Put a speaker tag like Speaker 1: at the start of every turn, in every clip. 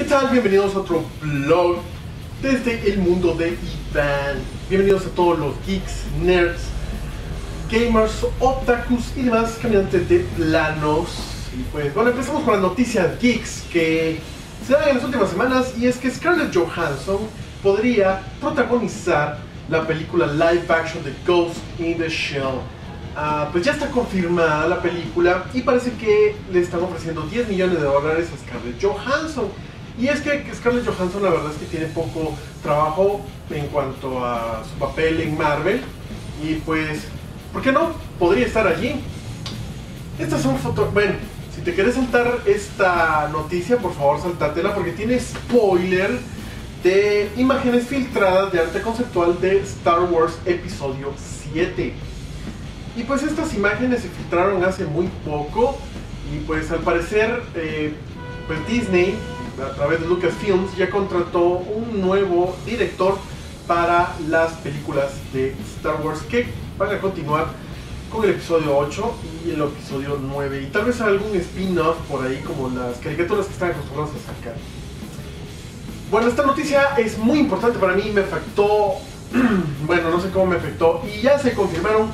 Speaker 1: tal? Bienvenidos a otro vlog desde el mundo de Iván. Bienvenidos a todos los geeks, nerds, gamers, otakus y demás caminantes de planos. Y pues bueno, empezamos con las noticias geeks que se dan en las últimas semanas. Y es que Scarlett Johansson podría protagonizar la película live action de Ghost in the Shell. Pues ya está confirmada la película y parece que le están ofreciendo $10 millones a Scarlett Johansson. Y es que Scarlett Johansson la verdad es que tiene poco trabajo en cuanto a su papel en Marvel. Y pues, ¿por qué no? Podría estar allí. Estas son fotos... Bueno, si te quieres saltar esta noticia, por favor saltátela porque tiene spoiler de imágenes filtradas de arte conceptual de Star Wars Episodio 7. Y pues estas imágenes se filtraron hace muy poco y pues al parecer pues Disney a través de Lucasfilms ya contrató un nuevo director para las películas de Star Wars que van a continuar con el episodio 8 y el episodio 9 y tal vez algún spin-off por ahí como las caricaturas que están acostumbrados a sacar. Bueno, esta noticia es muy importante para mí, me afectó, bueno, no sé cómo me afectó y ya se confirmaron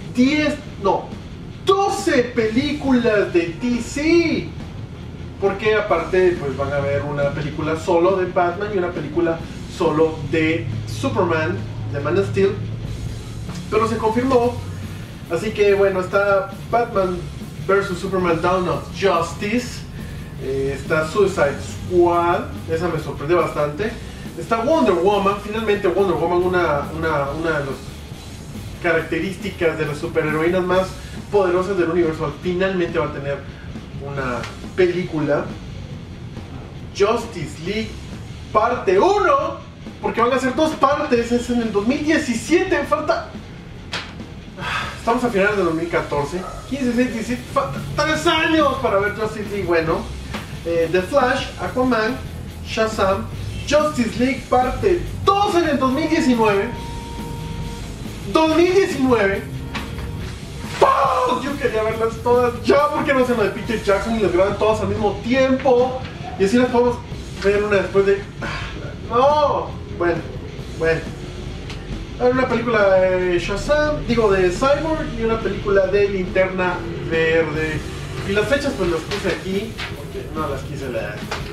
Speaker 1: 12 películas de DC. Porque aparte pues van a ver una película solo de Batman y una película solo de Superman, de Man of Steel. Pero se confirmó. Así que bueno, está Batman vs Superman Dawn of Justice. Está Suicide Squad. Esa me sorprendió bastante. Está Wonder Woman. Finalmente Wonder Woman, una de las características de las superheroínas más poderosas del universo, finalmente va a tener una película. Justice League parte 1, porque van a ser dos partes, es en el 2017, falta... Estamos a finales de 2014, 15, 16, 17, falta 3 años para ver Justice League. Bueno, The Flash, Aquaman, Shazam, Justice League parte 2 en el 2019. ¡Oh! Yo quería verlas todas ya, porque no hacen lo de Peter Jackson y las graban todas al mismo tiempo y así las podemos ver una después de... No, bueno. Hay una película de Shazam, digo de Cyborg, y una película de Linterna Verde. Y las fechas pues las puse aquí porque no las quise leer.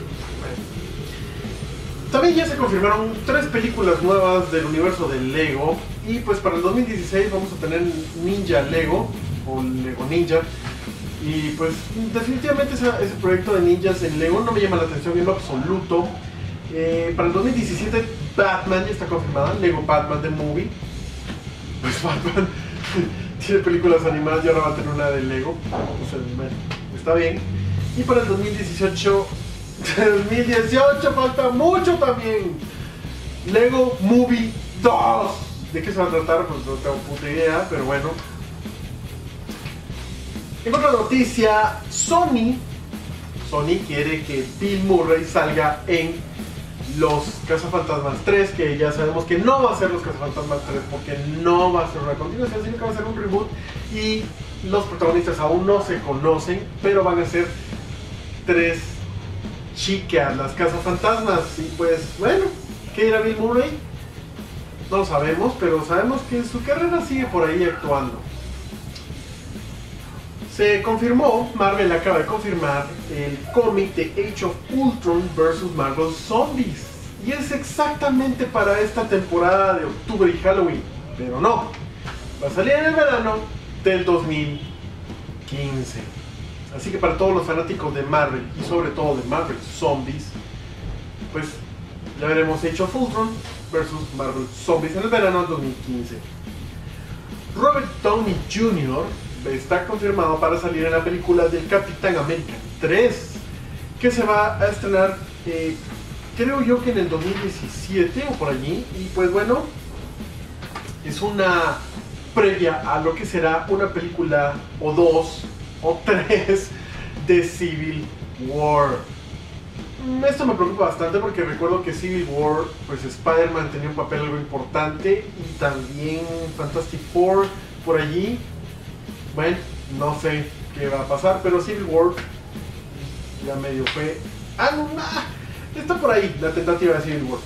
Speaker 1: También ya se confirmaron 3 películas nuevas del universo de Lego. Y pues para el 2016 vamos a tener Ninja Lego, o Lego Ninja. Y pues definitivamente ese proyecto de ninjas en Lego no me llama la atención en lo absoluto. Para el 2017 Batman ya está confirmada, Lego Batman The Movie. Pues Batman tiene películas animadas y ahora va a tener una de Lego. O sea, bueno, está bien. Y para el 2018 falta mucho también. Lego Movie 2. ¿De qué se va a tratar? Pues no tengo puta idea, pero bueno. En otra noticia, Sony quiere que Bill Murray salga en Los Cazafantasmas 3, que ya sabemos que no va a ser Los Cazafantasmas 3 porque no va a ser una continuación, sino que va a ser un reboot y los protagonistas aún no se conocen, pero van a ser 3 chicas, las Cazafantasmas. Y pues bueno, ¿qué dirá Bill Murray? No lo sabemos, pero sabemos que su carrera sigue por ahí actuando. Se confirmó, Marvel acaba de confirmar el cómic de Age of Ultron vs Marvel Zombies. Y es exactamente para esta temporada de octubre y Halloween. Pero no, va a salir en el verano del 2015. Así que para todos los fanáticos de Marvel y sobre todo de Marvel Zombies, pues ya veremos Age of Ultron versus Marvel Zombies en el verano del 2015. Robert Downey Jr. está confirmado para salir en la película del Capitán América 3, que se va a estrenar, creo yo que en el 2017 o por allí. Y pues bueno, es una previa a lo que será una película o 2 o 3 de Civil War. Esto me preocupa bastante porque recuerdo que Civil War, pues Spider-Man tenía un papel algo importante y también Fantastic Four por allí. Bueno, no sé qué va a pasar, pero Civil War ya medio fue está por ahí la tentativa de Civil War.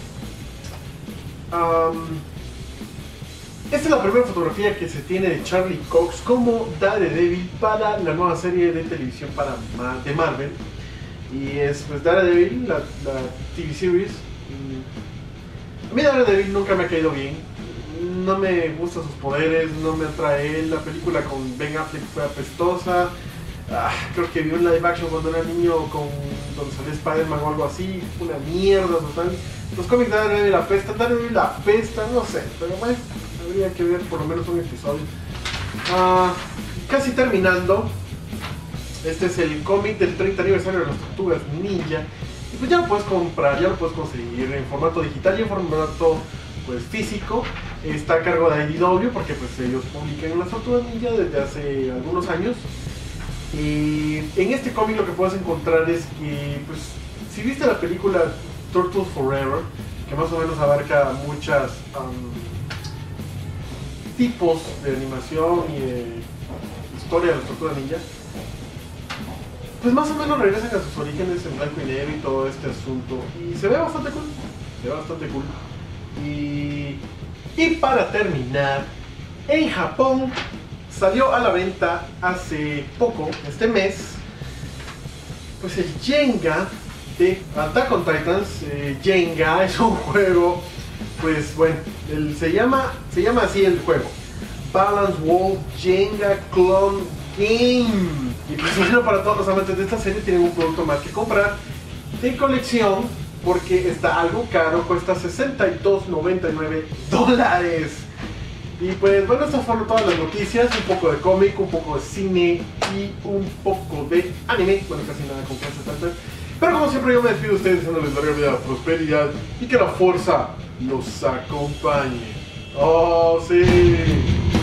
Speaker 1: Esta es la primera fotografía que se tiene de Charlie Cox como Daredevil para la nueva serie de televisión de Marvel. Y es pues Daredevil, la TV series. A mí Daredevil nunca me ha caído bien. No me gustan sus poderes, no me atrae. La película con Ben Affleck fue apestosa. Creo que vi un live action cuando era niño donde salió Spider-Man o algo así. Una mierda total. Los cómics de Daredevil apestan, no sé. Pero bueno, habría que ver por lo menos un episodio. Casi terminando. Este es el cómic del 30 aniversario de las Tortugas Ninja. Y pues ya lo puedes comprar, ya lo puedes conseguir en formato digital y en formato pues físico. Está a cargo de IDW porque pues ellos publican las Tortugas Ninja desde hace algunos años. Y en este cómic lo que puedes encontrar es que pues si viste la película Turtles Forever, que más o menos abarca muchos tipos de animación y de historia de las Tortugas Ninja, pues más o menos regresan a sus orígenes en blanco y negro y todo este asunto. Y se ve bastante cool. Y para terminar, en Japón salió a la venta hace poco, este mes, pues el Jenga de Attack on Titans. Jenga es un juego, pues bueno, se llama así el juego, Balance Wall Jenga Clone Game. Y pues bueno, para todos los amantes de esta serie tienen un producto más que comprar de colección, porque está algo caro, cuesta $62.99. Y pues bueno, estas fueron todas las noticias, un poco de cómic, un poco de cine y un poco de anime, bueno, casi nada con clases tantas. Pero como siempre yo me despido de ustedes deseándoles larga vida, prosperidad y que la fuerza los acompañe. ¡Oh, sí!